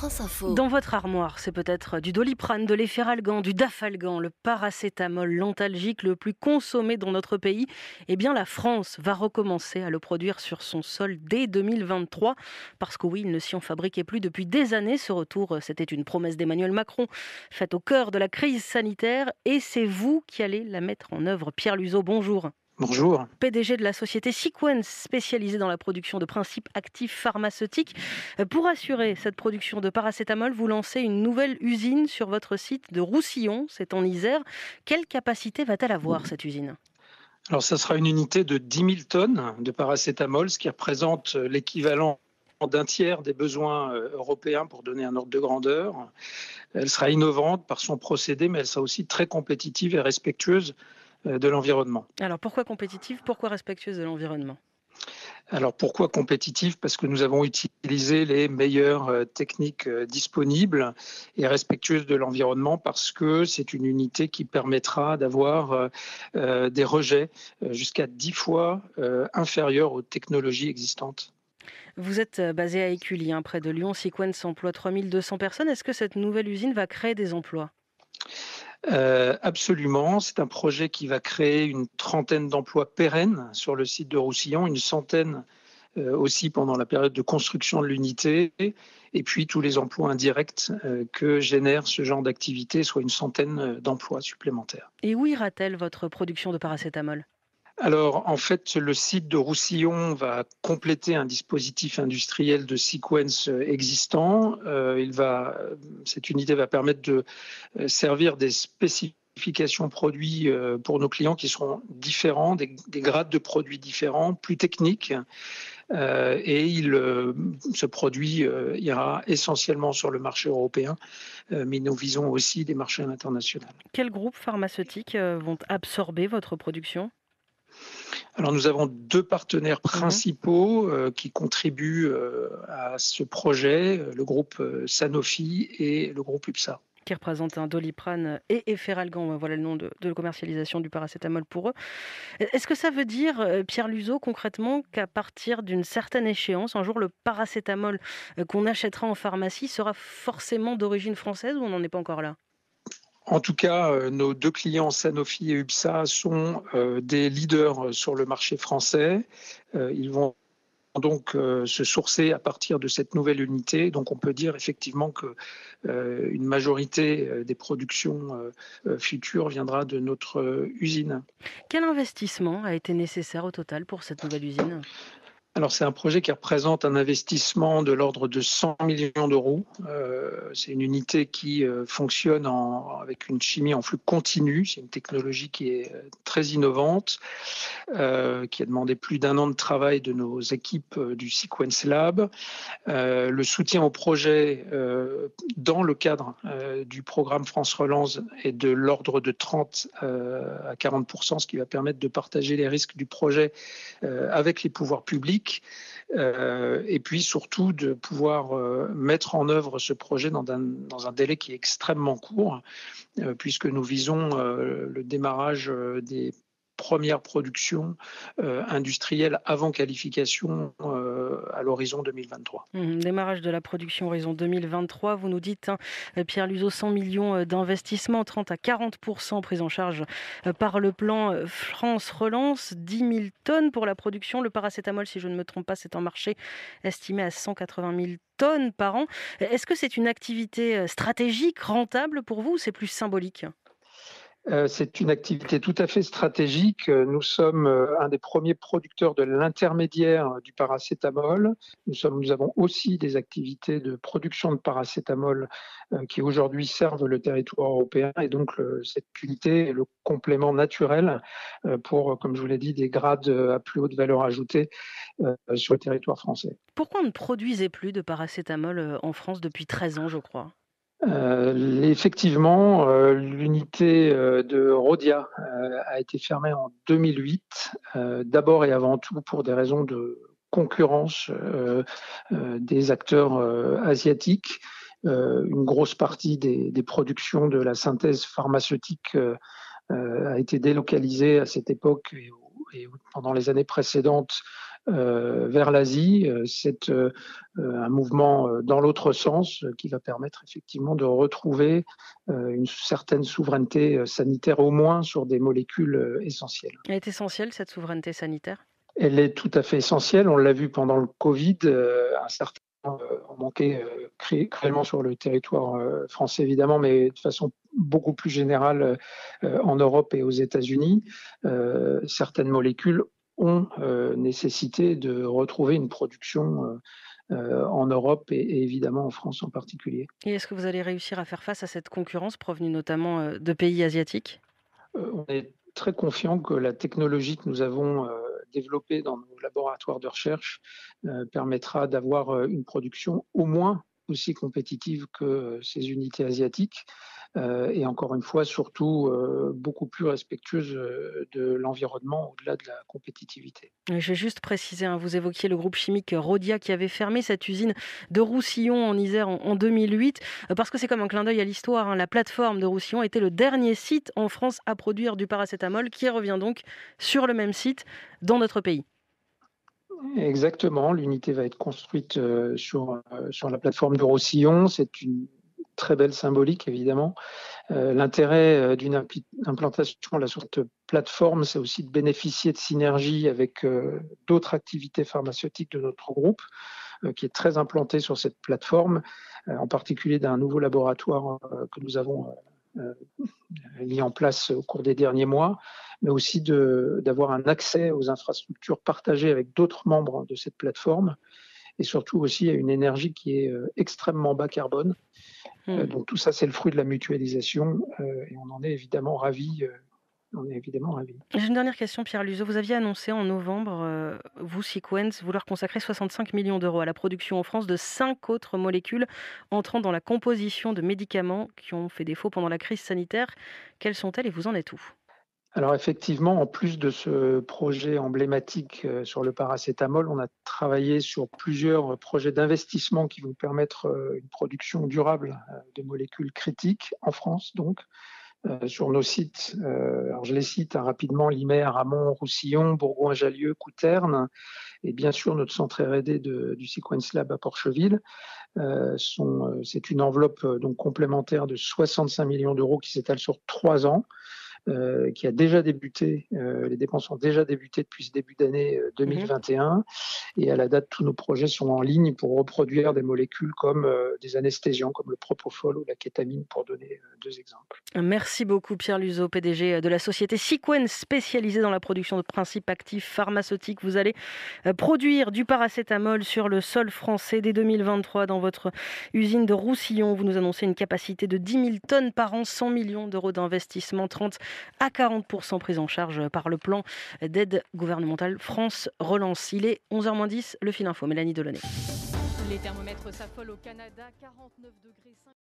France Info. Dans votre armoire, c'est peut-être du Doliprane, de l'Efferalgan, du Dafalgan, le paracétamol, l'antalgique le plus consommé dans notre pays. Eh bien, la France va recommencer à le produire sur son sol dès 2023. Parce que oui, il ne s'y en fabriquait plus depuis des années. Ce retour, c'était une promesse d'Emmanuel Macron, faite au cœur de la crise sanitaire. Et c'est vous qui allez la mettre en œuvre. Pierre Luzeau, bonjour. Bonjour. PDG de la société Sequence, spécialisée dans la production de principes actifs pharmaceutiques. Pour assurer cette production de paracétamol, vous lancez une nouvelle usine sur votre site de Roussillon, c'est en Isère. Quelle capacité va-t-elle avoir, cette usine ? Alors, ça sera une unité de 10 000 tonnes de paracétamol, ce qui représente l'équivalent d'un tiers des besoins européens pour donner un ordre de grandeur. Elle sera innovante par son procédé, mais elle sera aussi très compétitive et respectueuse de l'environnement. Alors pourquoi compétitive, pourquoi respectueuse de l'environnement ? Alors pourquoi compétitive ? Parce que nous avons utilisé les meilleures techniques disponibles et respectueuses de l'environnement, parce que c'est une unité qui permettra d'avoir des rejets jusqu'à 10 fois inférieurs aux technologies existantes. Vous êtes basé à Écully, près de Lyon. Sequence emploie 3200 personnes. Est-ce que cette nouvelle usine va créer des emplois ? Absolument, c'est un projet qui va créer une trentaine d'emplois pérennes sur le site de Roussillon, une centaine aussi pendant la période de construction de l'unité, et puis tous les emplois indirects que génère ce genre d'activité, soit une centaine d'emplois supplémentaires. Et où ira-t-elle votre production de paracétamol ? Alors, en fait, le site de Roussillon va compléter un dispositif industriel de Sequence existant. Cette unité va permettre de servir des spécifications produits pour nos clients qui seront différents, des grades de produits différents, plus techniques. Ce produit ira essentiellement sur le marché européen, mais nous visons aussi des marchés internationaux. Quels groupes pharmaceutiques vont absorber votre production ? Alors nous avons deux partenaires principaux qui contribuent à ce projet, le groupe Sanofi et le groupe UPSA. Qui représente un Doliprane et Efferalgan, voilà le nom de commercialisation du paracétamol pour eux. Est-ce que ça veut dire, Pierre Luzeau, concrètement, qu'à partir d'une certaine échéance, un jour, le paracétamol qu'on achètera en pharmacie sera forcément d'origine française, ou on n'en est pas encore là ? En tout cas, nos deux clients, Sanofi et UPSA, sont des leaders sur le marché français. Ils vont donc se sourcer à partir de cette nouvelle unité. Donc on peut dire effectivement qu'une majorité des productions futures viendra de notre usine. Quel investissement a été nécessaire au total pour cette nouvelle usine ? Alors c'est un projet qui représente un investissement de l'ordre de 100 millions d'euros. C'est une unité qui fonctionne avec une chimie en flux continu. C'est une technologie qui est très innovante, qui a demandé plus d'1 an de travail de nos équipes du Sequence Lab. Le soutien au projet dans le cadre du programme France Relance est de l'ordre de 30 à 40%, ce qui va permettre de partager les risques du projet avec les pouvoirs publics. Et puis surtout de pouvoir mettre en œuvre ce projet dans un délai qui est extrêmement court, puisque nous visons le démarrage des première production industrielle avant qualification à l'horizon 2023. Démarrage de la production horizon 2023, vous nous dites, Pierre Luzeau, 100 millions d'investissements, 30 à 40% pris en charge par le plan France Relance, 10 000 tonnes pour la production. Le paracétamol, si je ne me trompe pas, c'est un marché estimé à 180 000 tonnes par an. Est-ce que c'est une activité stratégique, rentable pour vous, ou c'est plus symbolique ? C'est une activité tout à fait stratégique. Nous sommes un des premiers producteurs de l'intermédiaire du paracétamol. Nous avons aussi des activités de production de paracétamol qui aujourd'hui servent le territoire européen. Et donc, cette unité est le complément naturel pour, comme je vous l'ai dit, des grades à plus haute valeur ajoutée sur le territoire français. Pourquoi on ne produisait plus de paracétamol en France depuis 13 ans, je crois ? Effectivement, l'unité de Rhodia a été fermée en 2008, d'abord et avant tout pour des raisons de concurrence des acteurs asiatiques. Une grosse partie des productions de la synthèse pharmaceutique a été délocalisée à cette époque et pendant les années précédentes vers l'Asie. C'est un mouvement dans l'autre sens qui va permettre effectivement de retrouver une certaine souveraineté sanitaire, au moins sur des molécules essentielles. Elle est essentielle, cette souveraineté sanitaire? Elle est tout à fait essentielle. On l'a vu pendant le Covid, un certain en manquait cruellement sur le territoire français évidemment, mais de façon beaucoup plus générale en Europe et aux États-Unis. Certaines molécules ont nécessité de retrouver une production en Europe et évidemment en France en particulier. Et est-ce que vous allez réussir à faire face à cette concurrence provenue notamment de pays asiatiques? On est très confiant que la technologie que nous avons développée dans nos laboratoires de recherche permettra d'avoir une production au moins aussi compétitive que ces unités asiatiques et encore une fois, surtout beaucoup plus respectueuse de l'environnement au-delà de la compétitivité. Je vais juste préciser, hein, vous évoquiez le groupe chimique Rhodia qui avait fermé cette usine de Roussillon en Isère en 2008, parce que c'est comme un clin d'œil à l'histoire, hein. La plateforme de Roussillon était le dernier site en France à produire du paracétamol, qui revient donc sur le même site dans notre pays. Exactement, l'unité va être construite sur la plateforme de Roussillon. C'est une très belle symbolique, évidemment. L'intérêt d'une implantation là, sur cette plateforme, c'est aussi de bénéficier de synergies avec d'autres activités pharmaceutiques de notre groupe, qui est très implanté sur cette plateforme, en particulier d'un nouveau laboratoire que nous avons mis en place au cours des derniers mois, mais aussi d'avoir un accès aux infrastructures partagées avec d'autres membres de cette plateforme, et surtout aussi à une énergie qui est extrêmement bas carbone. Donc tout ça, c'est le fruit de la mutualisation et on en est évidemment ravis. On est évidemment ravis. J'ai une dernière question, Pierre Luzeau. Vous aviez annoncé en novembre, vous, Sequence, vouloir consacrer 65 millions d'euros à la production en France de 5 autres molécules entrant dans la composition de médicaments qui ont fait défaut pendant la crise sanitaire. Quelles sont-elles et vous en êtes où? Alors effectivement, en plus de ce projet emblématique sur le paracétamol, on a travaillé sur plusieurs projets d'investissement qui vont permettre une production durable de molécules critiques en France, donc sur nos sites. Alors je les cite rapidement: Limer, Ramon, Roussillon, Bourgoin-Jallieu, Couterne, et bien sûr notre centre R&D du Sequence Lab à Porcheville. C'est une enveloppe donc complémentaire de 65 millions d'euros qui s'étale sur 3 ans. Qui a déjà débuté, les dépenses ont déjà débuté depuis ce début d'année 2021, et à la date, tous nos projets sont en ligne pour reproduire des molécules comme des anesthésiants, comme le propofol ou la kétamine, pour donner 2 exemples. Merci beaucoup Pierre Luzeau, PDG de la société Sequence, spécialisée dans la production de principes actifs pharmaceutiques. Vous allez produire du paracétamol sur le sol français dès 2023 dans votre usine de Roussillon. Vous nous annoncez une capacité de 10 000 tonnes par an, 100 millions d'euros d'investissement, 30 à 40% pris en charge par le plan d'aide gouvernementale France Relance. Il est 11h-10, le fil info. Mélanie Delaunay. Les thermomètres s'affolent au Canada, 49 degrés.